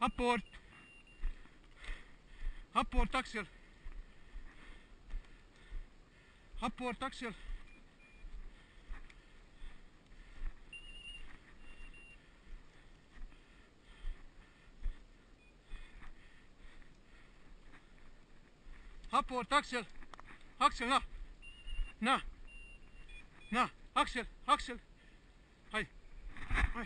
Apport. Apport Axel. Apport Axel. Apport Axel. Axel, na. Na. Na. Axel. Axel. Hai. Hai.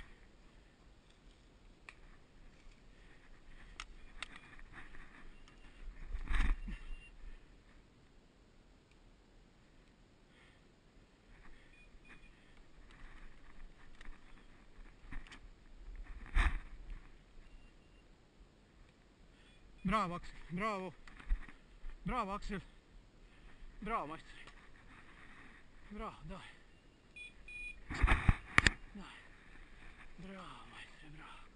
Bravo Axel, bravo. Bravo Axel. Bravo majstore. Bravo, dai. Dai. Bravo majstore, bravo.